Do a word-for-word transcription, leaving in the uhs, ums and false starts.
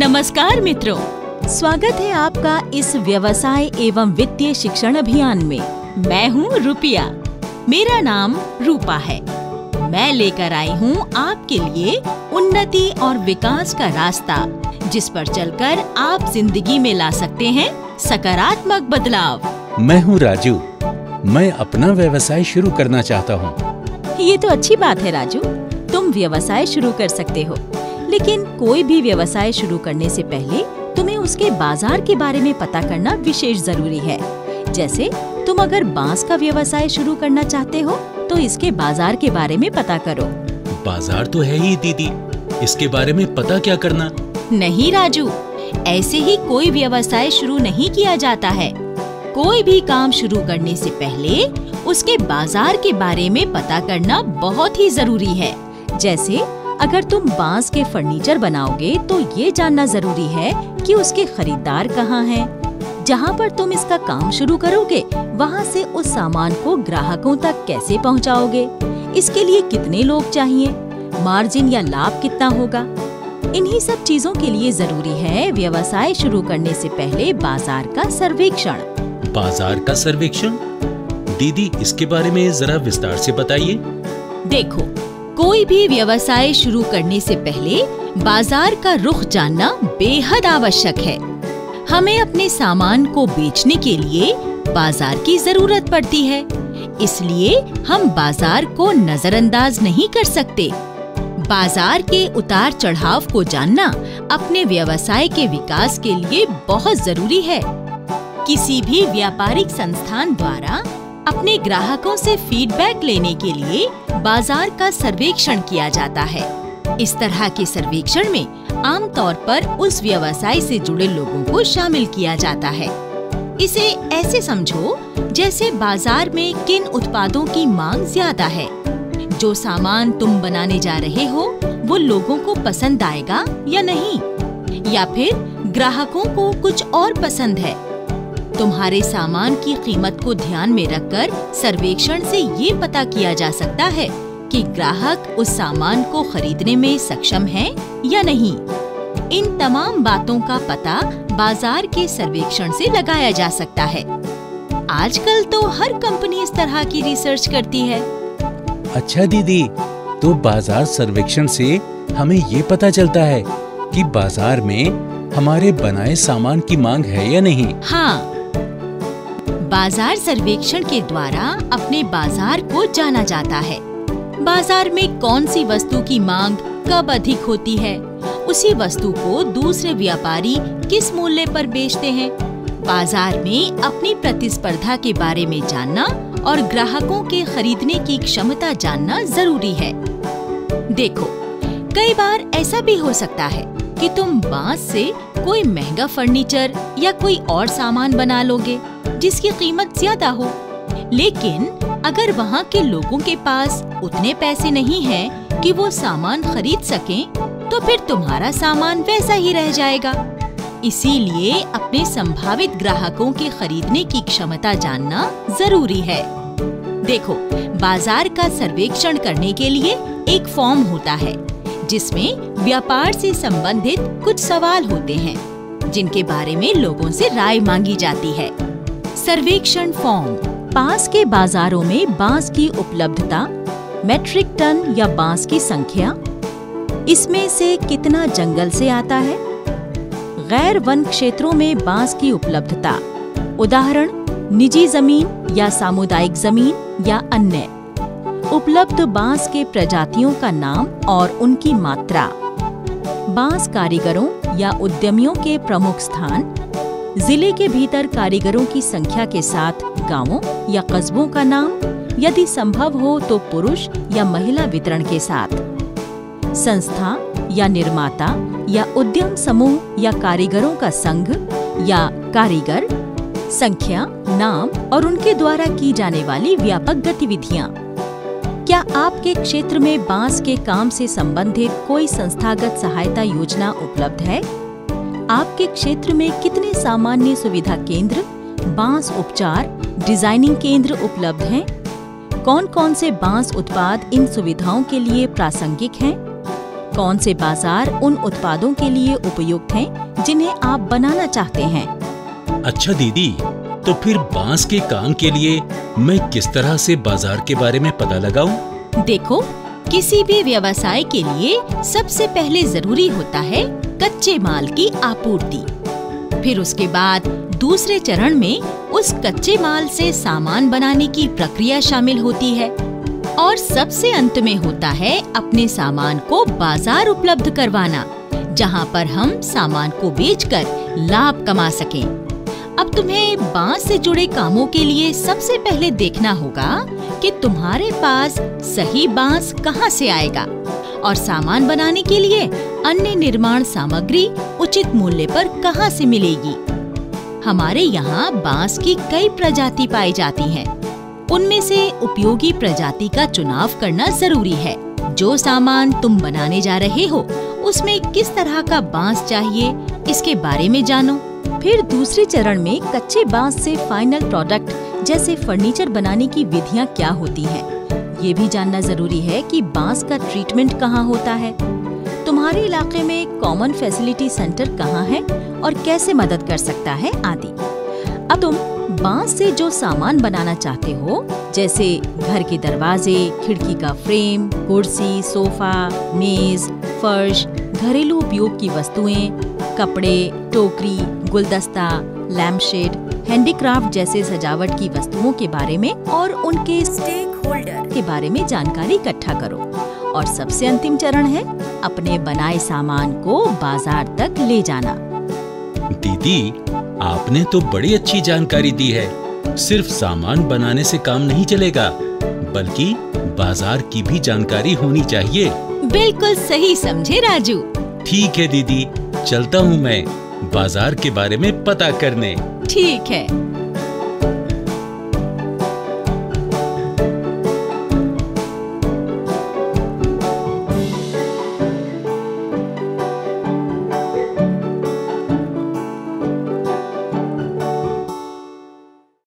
नमस्कार मित्रों, स्वागत है आपका इस व्यवसाय एवं वित्तीय शिक्षण अभियान में। मैं हूँ रुपिया, मेरा नाम रूपा है। मैं लेकर आई हूँ आपके लिए उन्नति और विकास का रास्ता, जिस पर चलकर आप जिंदगी में ला सकते हैं सकारात्मक बदलाव। मैं हूँ राजू, मैं अपना व्यवसाय शुरू करना चाहता हूँ। ये तो अच्छी बात है राजू, तुम व्यवसाय शुरू कर सकते हो, लेकिन कोई भी व्यवसाय शुरू करने से पहले तुम्हें उसके बाजार के बारे में पता करना विशेष जरूरी है। जैसे तुम अगर बांस का व्यवसाय शुरू करना चाहते हो तो इसके बाजार के बारे में पता करो। बाजार तो है ही दीदी, इसके बारे में पता क्या करना? नहीं राजू, ऐसे ही कोई व्यवसाय शुरू नहीं किया जाता है। कोई भी काम शुरू करने से पहले उसके बाजार के बारे में पता करना बहुत ही जरूरी है। जैसे अगर तुम बांस के फर्नीचर बनाओगे तो ये जानना जरूरी है कि उसके खरीदार कहाँ हैं। जहाँ पर तुम इसका काम शुरू करोगे वहाँ से उस सामान को ग्राहकों तक कैसे पहुँचाओगे, इसके लिए कितने लोग चाहिए, मार्जिन या लाभ कितना होगा। इन्हीं सब चीजों के लिए जरूरी है व्यवसाय शुरू करने से पहले बाजार का सर्वेक्षण। बाजार का सर्वेक्षण? दीदी, इसके बारे में जरा विस्तार से बताइए। देखो, कोई भी व्यवसाय शुरू करने से पहले बाजार का रुख जानना बेहद आवश्यक है। हमें अपने सामान को बेचने के लिए बाजार की जरूरत पड़ती है, इसलिए हम बाजार को नजरअंदाज नहीं कर सकते। बाजार के उतार चढ़ाव को जानना अपने व्यवसाय के विकास के लिए बहुत जरूरी है। किसी भी व्यापारिक संस्थान द्वारा अपने ग्राहकों से फीडबैक लेने के लिए बाजार का सर्वेक्षण किया जाता है। इस तरह के सर्वेक्षण में आमतौर पर उस व्यवसाय से जुड़े लोगों को शामिल किया जाता है। इसे ऐसे समझो जैसे बाजार में किन उत्पादों की मांग ज्यादा है। जो सामान तुम बनाने जा रहे हो वो लोगों को पसंद आएगा या नहीं, या फिर ग्राहकों को कुछ और पसंद है। तुम्हारे सामान की कीमत को ध्यान में रखकर सर्वेक्षण से ये पता किया जा सकता है कि ग्राहक उस सामान को खरीदने में सक्षम है या नहीं। इन तमाम बातों का पता बाजार के सर्वेक्षण से लगाया जा सकता है। आजकल तो हर कंपनी इस तरह की रिसर्च करती है। अच्छा दीदी, तो बाजार सर्वेक्षण से हमें ये पता चलता है कि बाजार में हमारे बनाए सामान की मांग है या नहीं? हाँ, बाजार सर्वेक्षण के द्वारा अपने बाजार को जाना जाता है। बाजार में कौन सी वस्तु की मांग कब अधिक होती है, उसी वस्तु को दूसरे व्यापारी किस मूल्य पर बेचते हैं। बाजार में अपनी प्रतिस्पर्धा के बारे में जानना और ग्राहकों के खरीदने की क्षमता जानना जरूरी है। देखो, कई बार ऐसा भी हो सकता है कि तुम बांस से कोई महंगा फर्नीचर या कोई और सामान बना लोगे जिसकी कीमत ज्यादा हो, लेकिन अगर वहाँ के लोगों के पास उतने पैसे नहीं हैं कि वो सामान खरीद सकें, तो फिर तुम्हारा सामान वैसा ही रह जाएगा। इसीलिए अपने संभावित ग्राहकों के खरीदने की क्षमता जानना जरूरी है। देखो, बाजार का सर्वेक्षण करने के लिए एक फॉर्म होता है जिसमें व्यापार से संबंधित कुछ सवाल होते हैं जिनके बारे में लोगों से राय मांगी जाती है। सर्वेक्षण फॉर्म: पास के बाजारों में बांस की उपलब्धता, मेट्रिक टन या बांस की संख्या, इसमें से कितना जंगल से आता है, गैर वन क्षेत्रों में बांस की उपलब्धता, उदाहरण निजी जमीन या सामुदायिक जमीन या अन्य, उपलब्ध बांस के प्रजातियों का नाम और उनकी मात्रा, बांस कारीगरों या उद्यमियों के प्रमुख स्थान, जिले के भीतर कारीगरों की संख्या के साथ गांवों या कस्बों का नाम, यदि संभव हो तो पुरुष या महिला वितरण के साथ, संस्था या निर्माता या उद्यम समूह या कारीगरों का संघ या कारीगर, संख्या, नाम और उनके द्वारा की जाने वाली व्यापक गतिविधियां। क्या आपके क्षेत्र में बांस के काम से संबंधित कोई संस्थागत सहायता योजना उपलब्ध है? आपके क्षेत्र में कितने सामान्य सुविधा केंद्र, बांस उपचार, डिजाइनिंग केंद्र उपलब्ध हैं? कौन कौन से बांस उत्पाद इन सुविधाओं के लिए प्रासंगिक हैं? कौन से बाजार उन उत्पादों के लिए उपयुक्त हैं जिन्हें आप बनाना चाहते हैं। अच्छा दीदी, तो फिर बांस के काम के लिए मैं किस तरह से बाजार के बारे में पता लगाऊं? देखो, किसी भी व्यवसाय के लिए सबसे पहले जरूरी होता है कच्चे माल की आपूर्ति। फिर उसके बाद दूसरे चरण में उस कच्चे माल से सामान बनाने की प्रक्रिया शामिल होती है और सबसे अंत में होता है अपने सामान को बाजार उपलब्ध करवाना, जहां पर हम सामान को बेचकर लाभ कमा सकें। अब तुम्हें बांस से जुड़े कामों के लिए सबसे पहले देखना होगा कि तुम्हारे पास सही बांस कहां से आएगा और सामान बनाने के लिए अन्य निर्माण सामग्री उचित मूल्य पर कहां से मिलेगी। हमारे यहाँ बांस की कई प्रजाति पाई जाती हैं। उनमें से उपयोगी प्रजाति का चुनाव करना जरूरी है। जो सामान तुम बनाने जा रहे हो उसमें किस तरह का बांस चाहिए, इसके बारे में जानो। फिर दूसरे चरण में कच्चे बांस से फाइनल प्रोडक्ट जैसे फर्नीचर बनाने की विधियां क्या होती हैं। ये भी जानना जरूरी है कि बांस का ट्रीटमेंट कहाँ होता है, तुम्हारे इलाके में कॉमन फैसिलिटी सेंटर कहाँ है और कैसे मदद कर सकता है आदि। अब तुम बांस से जो सामान बनाना चाहते हो, जैसे घर के दरवाजे, खिड़की का फ्रेम, कुर्सी, सोफा, मेज, फर्श, घरेलू उपयोग की वस्तुएं, कपड़े, टोकरी, गुलदस्ता, लैम्पशेड, हैंडीक्राफ्ट जैसे सजावट की वस्तुओं के बारे में और उनके स्टेक होल्डर के बारे में जानकारी इकट्ठा करो। और सबसे अंतिम चरण है अपने बनाए सामान को बाजार तक ले जाना। दीदी, आपने तो बड़ी अच्छी जानकारी दी है। सिर्फ सामान बनाने से काम नहीं चलेगा, बल्कि बाजार की भी जानकारी होनी चाहिए। बिल्कुल सही समझे राजू। ठीक है दीदी, चलता हूँ मैं बाजार के बारे में पता करने। ठीक है।